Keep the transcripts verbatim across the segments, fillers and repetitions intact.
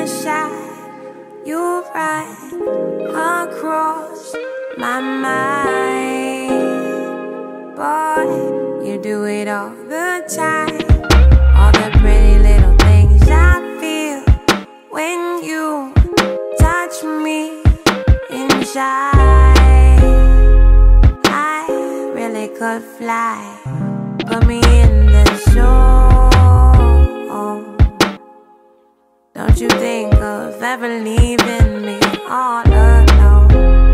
side, you ride across my mind. Boy, you do it all the time. All the pretty little things I feel when you touch me inside. I really could fly. Put me in the show. Don't you think of ever leaving me all alone?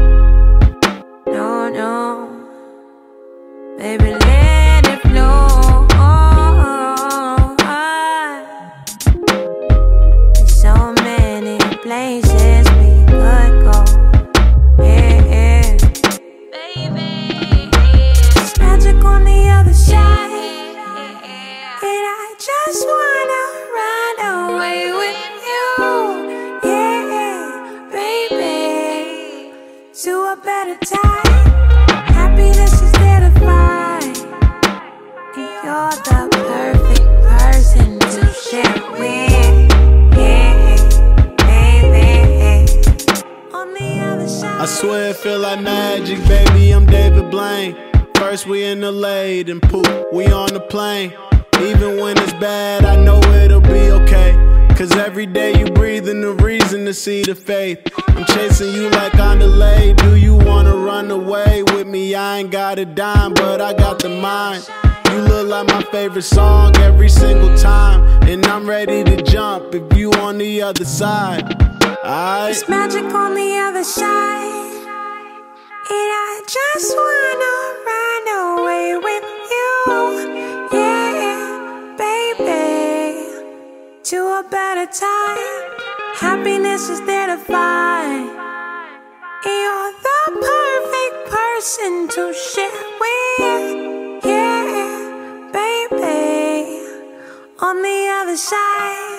No, no. Baby, let it flow. There's so many places we could go. Yeah, yeah. Baby, it's magic on the other side. And I just wanna run away with you. Yeah, baby. To a better time. Happiness is there to find. And you're the perfect person to share with. Yeah, baby. On the other side. I swear it feel like magic, baby, I'm David Blaine. First we in the late and poof, we on the plane. Even when it's bad, I know it'll be okay. Cause every day you breathing a reason to see the faith. I'm chasing you like on delay. Do you wanna run away with me? I ain't got a dime, but I got the mind. You look like my favorite song every single time. And I'm ready to jump if you on the other side. Alright. There's magic on the other side. And I just wanna run away with you. Yeah, baby. To a better time. Happiness is there to find. And you're the perfect person to share with. Yeah, baby. On the other side.